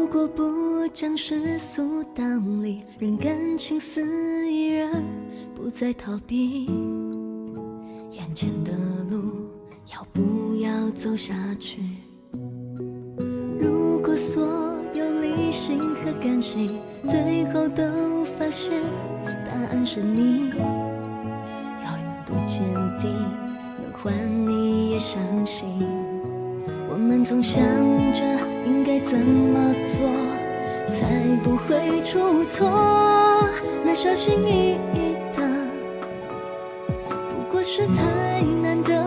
果不将世俗道理，让感情肆意而不再逃避，眼前的路要不要走下去？如果所有理性和感性最后都发现答案是你，要有多坚定能换你也相信？我们总想着应该怎么做才不会出错，那小心翼翼的不过是太难得。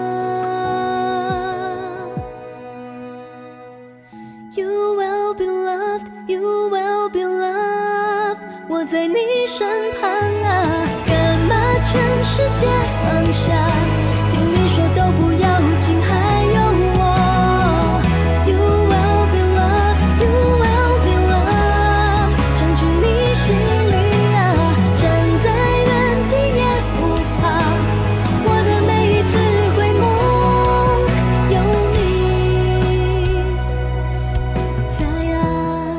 You will be loved, you will be loved， 我在你身旁啊，干嘛全世界放下，听你说都不要紧，还有我。 You will be loved, you will be loved， 占据你心里啊，站在原地也不怕，我的每一次回眸有你在啊。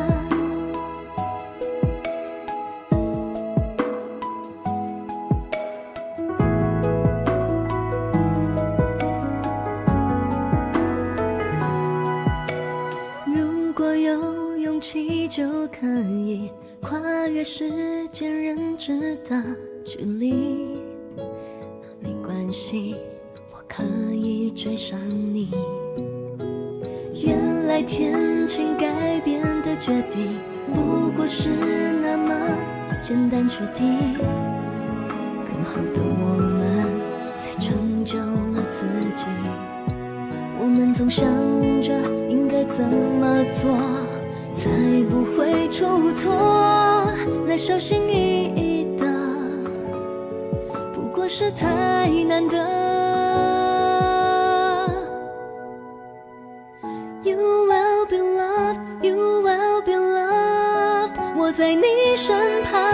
如果有勇气，就可以跨越时间认知的距离。那没关系，我可以追上你。原来天晴改变的决定，不过是那么简单确定。更好的我们，才成就了自己。 我们总想着应该怎么做才不会出错，那小心翼翼的不过是太难得。You will be loved, you will be loved， 我在你身旁。